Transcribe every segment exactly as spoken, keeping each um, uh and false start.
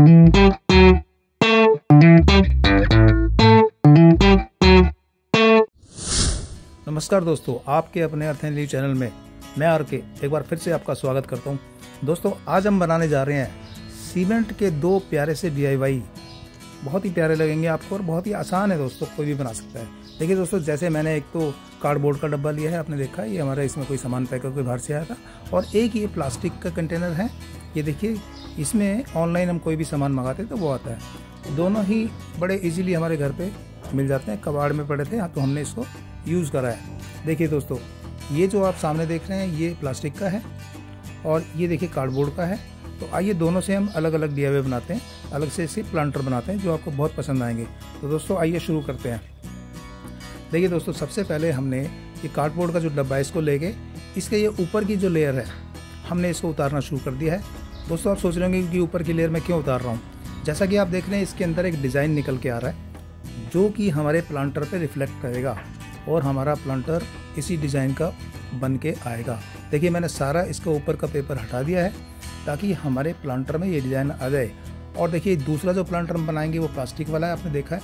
नमस्कार दोस्तों, आपके अपने अर्थ एंड लीव चैनल में मैं आर के एक बार फिर से आपका स्वागत करता हूं। दोस्तों, आज हम बनाने जा रहे हैं सीमेंट के दो प्यारे से डी आई वाई। बहुत ही प्यारे लगेंगे आपको और बहुत ही आसान है दोस्तों, कोई भी बना सकता है। देखिए दोस्तों, जैसे मैंने एक तो कार्डबोर्ड का डब्बा लिया है, आपने देखा है, ये हमारा इसमें कोई सामान पैक करके बाहर से आया था। और एक ये प्लास्टिक का कंटेनर है, ये देखिए, इसमें ऑनलाइन हम कोई भी सामान मंगाते तो वो आता है। दोनों ही बड़े इजीली हमारे घर पे मिल जाते हैं, कबाड़ में पड़े थे तो हमने इसको यूज़ करा है। देखिए दोस्तों, ये जो आप सामने देख रहे हैं ये प्लास्टिक का है और ये देखिए कार्डबोर्ड का है। तो आइए दोनों से हम अलग अलग डी आई वाई बनाते हैं, अलग से इसे प्लांटर बनाते हैं जो आपको बहुत पसंद आएंगे। तो दोस्तों आइए शुरू करते हैं। देखिए दोस्तों, सबसे पहले हमने ये कार्डबोर्ड का जो डब्बा है इसको लेके इसके ये ऊपर की जो लेयर है हमने इसको उतारना शुरू कर दिया है। दोस्तों आप सोच रहे होंगे कि ऊपर की लेयर मैं क्यों उतार रहा हूँ। जैसा कि आप देख रहे हैं इसके अंदर एक डिज़ाइन निकल के आ रहा है जो कि हमारे प्लांटर पे रिफ्लेक्ट करेगा और हमारा प्लांटर इसी डिज़ाइन का बन के आएगा। देखिए मैंने सारा इसके ऊपर का पेपर हटा दिया है ताकि हमारे प्लांटर में ये डिज़ाइन आ जाए। और देखिए दूसरा जो प्लांटर हम बनाएंगे वो प्लास्टिक वाला है, आपने देखा है।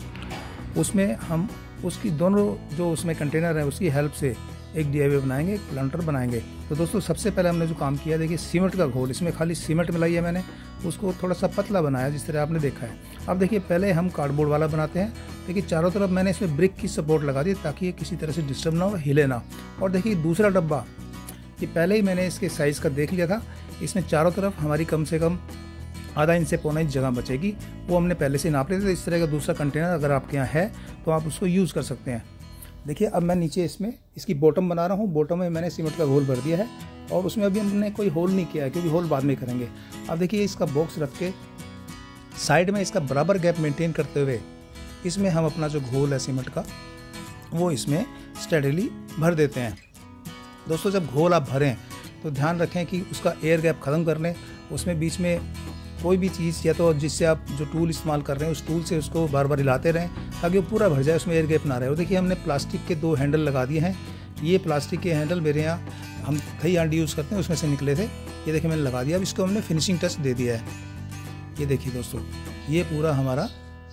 उसमें हम उसकी दोनों जो उसमें कंटेनर है उसकी हेल्प से एक डी आई वाई बनाएंगे, एक प्लांटर बनाएंगे। तो दोस्तों सबसे पहले हमने जो काम किया, देखिए सीमेंट का घोल, इसमें खाली सीमेंट मिलाई है मैंने, उसको थोड़ा सा पतला बनाया जिस तरह आपने देखा है। अब देखिए पहले हम कार्डबोर्ड वाला बनाते हैं। देखिए चारों तरफ मैंने इसमें ब्रिक की सपोर्ट लगा दी ताकि ये किसी तरह से डिस्टर्ब ना हो, हिले ना। और देखिए दूसरा डब्बा, ये पहले ही मैंने इसके साइज़ का देख लिया था, इसमें चारों तरफ हमारी कम से कम आधा इंच से पौना इंच जगह बचेगी, वो हमने पहले से नाप लिया था। तो इस तरह का दूसरा कंटेनर अगर आपके यहाँ है तो आप उसको यूज़ कर सकते हैं। देखिए अब मैं नीचे इसमें इसकी बॉटम बना रहा हूँ। बॉटम में मैंने सीमेंट का घोल भर दिया है और उसमें अभी हमने कोई होल नहीं किया है क्योंकि होल बाद में करेंगे। अब देखिए इसका बॉक्स रख के साइड में इसका बराबर गैप मेंटेन करते हुए इसमें हम अपना जो घोल है सीमेंट का वो इसमें स्टेडीली भर देते हैं। दोस्तों जब घोल आप भरें तो ध्यान रखें कि उसका एयर गैप ख़त्म कर लें। उसमें बीच में कोई भी चीज़ या तो जिससे आप जो टूल इस्तेमाल कर रहे हैं उस टूल से उसको बार बार हिलाते रहें ताकि वो पूरा भर जाए, उसमें एयर गैप ना रहे। और देखिए हमने प्लास्टिक के दो हैंडल लगा दिए हैं। ये प्लास्टिक के हैंडल मेरे यहाँ हम कई आंटी यूज़ करते हैं उसमें से निकले थे, ये देखिए मैंने लगा दिया। अब इसको हमने फिनिशिंग टच दे दिया है। ये देखिए दोस्तों, ये पूरा हमारा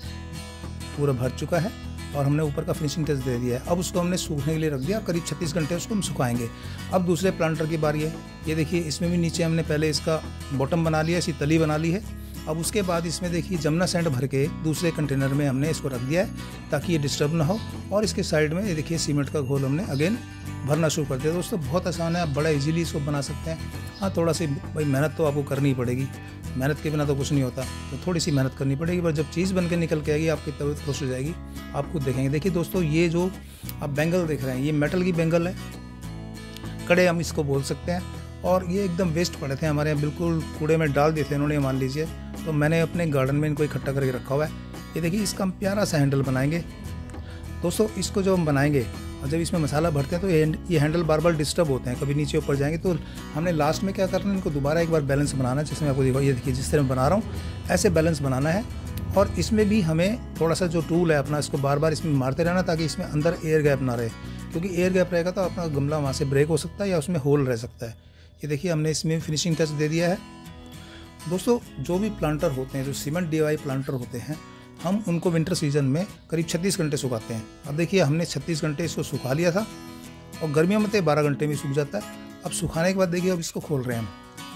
पूरा भर चुका है और हमने ऊपर का फिनिशिंग टच दे दिया है। अब उसको हमने सूखने के लिए रख दिया, करीब छत्तीस घंटे उसको हम सुखाएंगे। अब दूसरे प्लांटर की बारी है। ये देखिए इसमें भी नीचे हमने पहले इसका बॉटम बना लिया, इसकी तली बना ली है। अब उसके बाद इसमें देखिए जमुना सैंड भर के दूसरे कंटेनर में हमने इसको रख दिया है ताकि ये डिस्टर्ब ना हो। और इसके साइड में ये देखिए सीमेंट का घोल हमने अगेन भरना शुरू कर दिया। दोस्तों बहुत आसान है, आप बड़ा इजीली इसको बना सकते हैं। हाँ थोड़ा सी भाई मेहनत तो आपको करनी ही पड़ेगी, मेहनत के बिना तो कुछ नहीं होता, तो थोड़ी सी मेहनत करनी पड़ेगी। पर जब चीज़ बन के निकल के आएगी आपकी तबीयत खुश हो जाएगी, आप खुद देखेंगे। देखिए दोस्तों, ये जो आप बैंगल देख रहे हैं ये मेटल की बैंगल है, कड़े हम इसको बोल सकते हैं। और ये एकदम वेस्ट पड़े थे हमारे यहाँ, बिल्कुल कूड़े में डाल दिए थे इन्होंने मान लीजिए, तो मैंने अपने गार्डन में इनको इकट्ठा करके रखा हुआ है। ये देखिए इसका हम प्यारा सा हैंडल बनाएंगे। दोस्तों इसको जब हम बनाएंगे और जब इसमें मसाला भरते हैं तो ये ये हैंडल बार बार डिस्टर्ब होते हैं, कभी नीचे ऊपर जाएंगे। तो हमने लास्ट में क्या करना है, इनको दोबारा एक बार बैलेंस बनाना है। जिसमें आपको देखो, ये देखिए जिस तरह मैं बना रहा हूँ ऐसे बैलेंस बनाना है। और इसमें भी हमें थोड़ा सा जो टूल है अपना, इसको बार बार इसमें मारते रहना ताकि इसमें अंदर एयर गैप ना रहे, क्योंकि एयर गैप रहेगा तो अपना गमला वहाँ से ब्रेक हो सकता है या उसमें होल रह सकता है। ये देखिए हमने इसमें फिनिशिंग टच दे दिया है। दोस्तों जो भी प्लांटर होते हैं, जो cement D I Y planter होते हैं, हम उनको विंटर सीजन में करीब छत्तीस घंटे सुखाते हैं। अब देखिए हमने छत्तीस घंटे इसको सुखा लिया था और गर्मियों में तो बारह घंटे में सूख जाता है। अब सुखाने के बाद देखिए अब इसको खोल रहे हैं हम।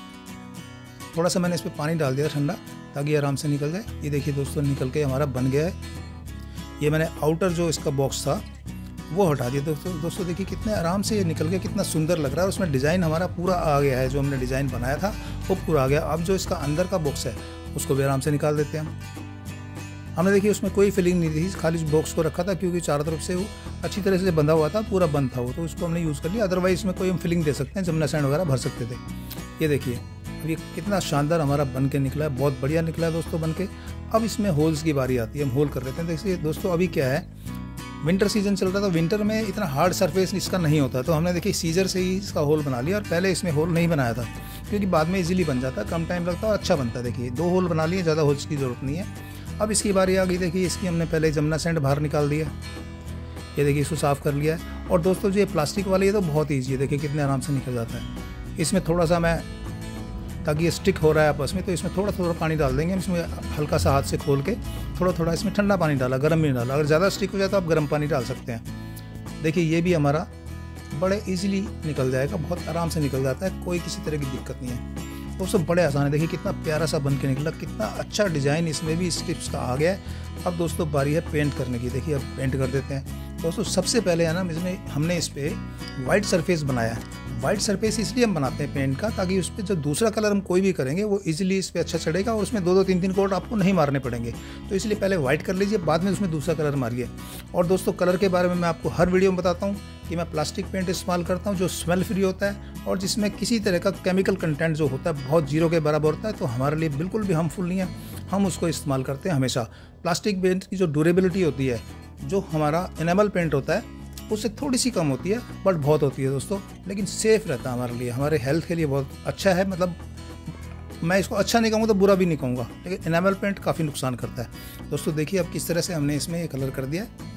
थोड़ा सा मैंने इस पर पानी डाल दिया ठंडा ताकि आराम से निकल जाए। ये देखिए दोस्तों निकल के हमारा बन गया है। ये मैंने आउटर जो इसका बॉक्स था वो हटा दिया। दोस्तों दोस्तों देखिए कितने आराम से ये निकल गया, कितना सुंदर लग रहा है। उसमें डिज़ाइन हमारा पूरा आ गया है, जो हमने डिज़ाइन बनाया था वो पूरा आ गया। अब जो इसका अंदर का बॉक्स है उसको भी आराम से निकाल देते हैं हम। हमने देखिए उसमें कोई फिलिंग नहीं थी, खाली बॉक्स को रखा था क्योंकि चारों तरफ से वो अच्छी तरह से बंधा हुआ था, पूरा बंद था वो, तो उसको हमने यूज़ कर लिया। अदरवाइज इसमें कोई हम फिलिंग दे सकते हैं, जमुना सैंड वगैरह भर सकते थे। ये देखिए अब ये कितना शानदार हमारा बन के निकला है, बहुत बढ़िया निकला है दोस्तों बन के। अब इसमें होल्स की बारी आती है, हम होल कर लेते हैं। देखिए दोस्तों अभी क्या है, विंटर सीजन चल रहा था, विंटर में इतना हार्ड सरफेस इसका नहीं होता, तो हमने देखिए सीजर से ही इसका होल बना लिया। और पहले इसमें होल नहीं बनाया था क्योंकि बाद में इजीली बन जाता है, कम टाइम लगता है और अच्छा बनता है। देखिए दो होल बना लिए, ज़्यादा होल्स की ज़रूरत नहीं है। अब इसकी बारी आ गई। देखिए इसकी हमने पहले जमुना सैंड बाहर निकाल दिया, ये देखिए इसको साफ़ कर लिया है। और दोस्तों जो ये प्लास्टिक वाली है तो बहुत ईजी है, देखिए कितने आराम से निकल जाता है। इसमें थोड़ा सा मैं ताकि ये स्टिक हो रहा है आपस में, तो इसमें थोड़ा थोड़ा पानी डाल देंगे। इसमें हल्का सा हाथ से खोल के थोड़ा थोड़ा इसमें ठंडा पानी डाला, गर्म नहीं डाला। अगर ज़्यादा स्टिक हो जाए तो आप गर्म पानी डाल सकते हैं। देखिए ये भी हमारा बड़े इजीली निकल जाएगा, बहुत आराम से निकल जाता है, कोई किसी तरह की दिक्कत नहीं है दोस्तों, बड़े आसान है। देखिए कितना प्यारा सा बन के निकला, कितना अच्छा डिज़ाइन इसमें भी स्ट्रिप्स का आ गया है। अब दोस्तों बारी है पेंट करने की। देखिए अब पेंट कर देते हैं दोस्तों। सबसे पहले है ना इसमें हमने इस पर वाइट सरफेस बनाया है। वाइट सरफेस इसलिए हम बनाते हैं पेंट का, ताकि उस पर जो दूसरा कलर हम कोई भी करेंगे वो इजीली इस पर अच्छा चढ़ेगा और उसमें दो दो तीन तीन कोट आपको नहीं मारने पड़ेंगे। तो इसलिए पहले वाइट कर लीजिए, बाद में उसमें दूसरा कलर मारिए। और दोस्तों कलर के बारे में मैं आपको हर वीडियो में बताता हूँ कि मैं प्लास्टिक पेंट इस्तेमाल करता हूँ जो स्मेल फ्री होता है और जिसमें किसी तरह का केमिकल कंटेंट जो होता है बहुत जीरो के बराबर होता है, तो हमारे लिए बिल्कुल भी हार्मफुल नहीं है। हम उसको इस्तेमाल करते हैं हमेशा। प्लास्टिक पेंट की जो ड्यूरेबिलिटी होती है, जो हमारा एनामल पेंट होता है, उससे थोड़ी सी कम होती है, बट बहुत होती है दोस्तों, लेकिन सेफ रहता है हमारे लिए, हमारे हेल्थ के लिए बहुत अच्छा है। मतलब मैं इसको अच्छा नहीं कहूँगा तो बुरा भी नहीं कहूँगा, लेकिन एनामल पेंट काफ़ी नुकसान करता है दोस्तों। देखिए अब किस तरह से हमने इसमें ये कलर कर दिया है।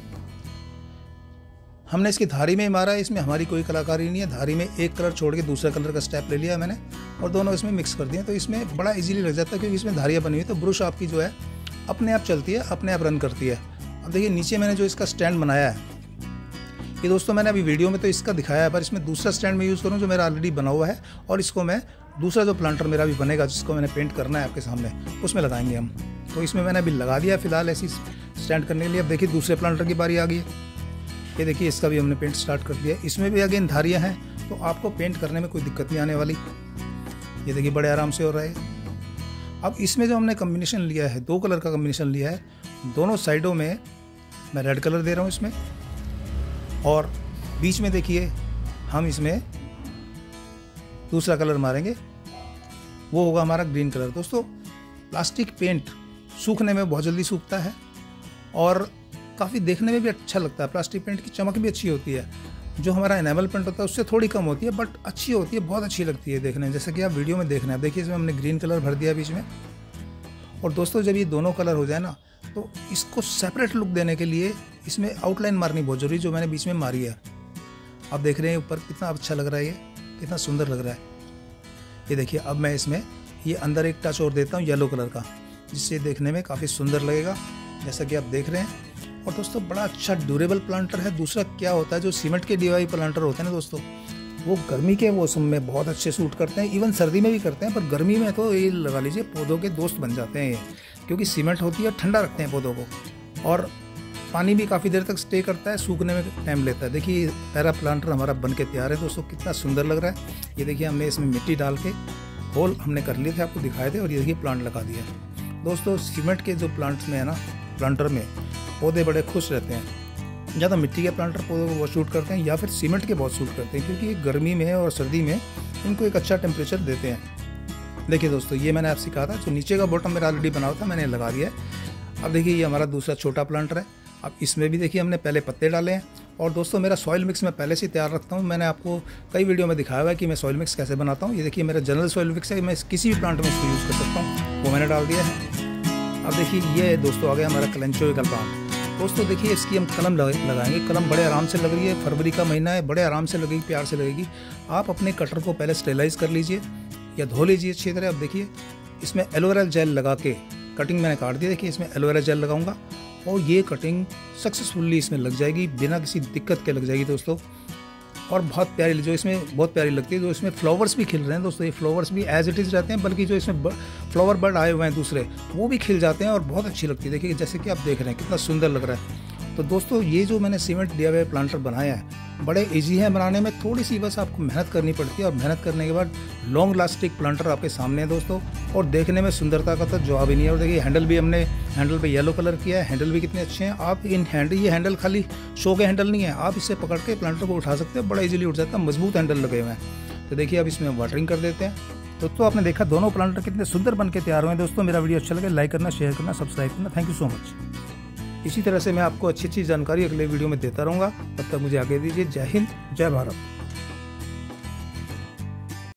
हमने इसकी धारी में ही मारा है, इसमें हमारी कोई कलाकारी नहीं है। धारी में एक कलर छोड़ के दूसरा कलर का स्टेप ले लिया है मैंने और दोनों इसमें मिक्स कर दिए, तो इसमें बड़ा इजीली लग जाता है क्योंकि इसमें धारियाँ बनी हुई है। तो ब्रश आपकी जो है अपने आप चलती है, अपने आप रन करती है। अब देखिए नीचे मैंने जो इसका स्टैंड बनाया है, ये दोस्तों मैंने अभी वीडियो में तो इसका दिखाया है, पर इसमें दूसरा स्टैंड मैं यूज़ करूँ जो मेरा ऑलरेडी बना हुआ है, और इसको मैं दूसरा जो प्लांटर मेरा भी बनेगा जिसको मैंने पेंट करना है आपके सामने, उसमें लगाएंगे हम। तो इसमें मैंने अभी लगा दिया फिलहाल ऐसी स्टैंड करने के लिए। अब देखिए दूसरे प्लांटर की बारी आ गई है। ये देखिए इसका भी हमने पेंट स्टार्ट कर दिया। इसमें भी अगेन धारियाँ हैं, तो आपको पेंट करने में कोई दिक्कत नहीं आने वाली। ये देखिए बड़े आराम से हो रहा है। अब इसमें जो हमने कम्बिनेशन लिया है, दो कलर का कम्बिनेशन लिया है, दोनों साइडों में मैं रेड कलर दे रहा हूँ इसमें, और बीच में देखिए हम इसमें दूसरा कलर मारेंगे, वो होगा हमारा ग्रीन कलर। दोस्तों प्लास्टिक पेंट सूखने में बहुत जल्दी सूखता है और काफ़ी देखने में भी अच्छा लगता है। प्लास्टिक पेंट की चमक भी अच्छी होती है। जो हमारा एनामल पेंट होता है उससे थोड़ी कम होती है, बट अच्छी होती है, बहुत अच्छी लगती है देखने में, जैसा कि आप वीडियो में देख रहे हैं। देखिए इसमें हमने ग्रीन कलर भर दिया बीच में। और दोस्तों जब ये दोनों कलर हो जाए ना, तो इसको सेपरेट लुक देने के लिए इसमें आउटलाइन मारनी बहुत जरूरी, जो मैंने बीच में मारी है। आप देख रहे हैं ऊपर कितना अच्छा लग रहा है, ये कितना सुंदर लग रहा है। ये देखिए अब मैं इसमें ये अंदर एक टच और देता हूँ येलो कलर का, जिससे देखने में काफ़ी सुंदर लगेगा, जैसा कि आप देख रहे हैं। और दोस्तों बड़ा अच्छा ड्यूरेबल प्लांटर है। दूसरा क्या होता है, जो सीमेंट के डीआईवाई प्लांटर होते हैं ना दोस्तों, वो गर्मी के मौसम में बहुत अच्छे सूट करते हैं, इवन सर्दी में भी करते हैं, पर गर्मी में तो ये लगा लीजिए पौधों के दोस्त बन जाते हैं ये, क्योंकि सीमेंट होती है, ठंडा रखते हैं पौधों को, और पानी भी काफ़ी देर तक स्टे करता है, सूखने में टाइम लेता है। देखिए पैरा प्लांटर हमारा बन के तैयार है दोस्तों, कितना सुंदर लग रहा है। ये देखिए हमने इसमें मिट्टी डाल के होल हमने कर लिए थे, आपको दिखाए थे, और ये देखिए प्लांट लगा दिया है। दोस्तों सीमेंट के जो प्लांट्स में है ना, प्लांटर में पौधे बड़े खुश रहते हैं। ज़्यादा मिट्टी के प्लांटर पौधों को बहुत शूट करते हैं, या फिर सीमेंट के बहुत शूट करते हैं, क्योंकि गर्मी में और सर्दी में इनको एक अच्छा टेम्परेचर देते हैं। देखिए दोस्तों ये मैंने आपसे कहा था, जो नीचे का बॉटम मेरा ऑलरेडी बना हुआ था, मैंने लगा दिया है। अब देखिए ये हमारा दूसरा छोटा प्लांटर है। अब इसमें भी देखिए हमने पहले पत्ते डाले हैं। और दोस्तों मेरा सॉइल मिक्स मैं पहले से तैयार रखता हूँ, मैंने आपको कई वीडियो में दिखाया हुआ है कि मैं सॉइल मिक्स कैसे बनाता हूँ। ये देखिए मेरा जनरल सॉइल मिक्स है, मैं किसी भी प्लांट में इसको यूज़ कर सकता हूँ, वो मैंने डाल दिया है। अब देखिए ये दोस्तों आ गया हमारा कलेंचोइकल प्लांट। दोस्तों देखिए इसकी हम कलम लगाएंगे। कलम बड़े आराम से लग रही है, फरवरी का महीना है, बड़े आराम से लगेगी, प्यार से लगेगी। आप अपने कटर को पहले स्टेलाइज कर लीजिए या धो लीजिए अच्छी तरह। अब देखिए इसमें एलोवेरा जेल लगा के कटिंग मैंने काट दी। देखिए इसमें एलोवेरा जेल लगाऊंगा और ये कटिंग सक्सेसफुली इसमें लग जाएगी, बिना किसी दिक्कत के लग जाएगी दोस्तों। और बहुत प्यारी, जो इसमें बहुत प्यारी लगती है, जो इसमें फ्लावर्स भी खिल रहे हैं दोस्तों। ये फ्लावर्स भी एज इट इज़ रहते हैं, बल्कि जो इसमें फ्लावर बर्ड आए हुए हैं दूसरे, वो भी खिल जाते हैं और बहुत अच्छी लगती है। देखिए जैसे कि आप देख रहे हैं कितना सुंदर लग रहा है। तो दोस्तों ये जो मैंने सीमेंट डीआईवाई प्लांटर बनाया है, बड़े इजी है बनाने में, थोड़ी सी बस आपको मेहनत करनी पड़ती है, और मेहनत करने के बाद लॉन्ग लास्टिक प्लांटर आपके सामने है दोस्तों। और देखने में सुंदरता का तो जवाब ही नहीं है। और देखिए हैंडल भी हमने हैंडल पे येलो कलर किया है, हैंडल भी कितने अच्छे हैं। आप इन हैंडल, ये हैंडल खाली शो के हैंडल नहीं है, आप इसे पकड़ के प्लांटर को उठा सकते हो, बड़ा इजीली उठ जाता है, मजबूत हैंडल लगे हुए हैं। तो देखिए अब इसमें वाटरिंग कर देते हैं। दोस्तों आपने देखा दोनों प्लांटर कितने सुंदर बन के तैयार हुए हैं दोस्तों। मेरा वीडियो अच्छा लगे लाइक करना, शेयर करना, सब्सक्राइब करना। Thank you so much. इसी तरह से मैं आपको अच्छी अच्छी जानकारी अगले वीडियो में देता रहूँगा। तब तक मुझे आगे दीजिए। जय हिंद, जय भारत।